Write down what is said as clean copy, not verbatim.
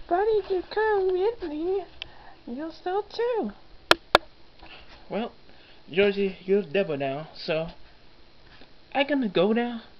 But if you come with me, you'll steal too. Well, Georgie, you're the devil now, so I gonna go now.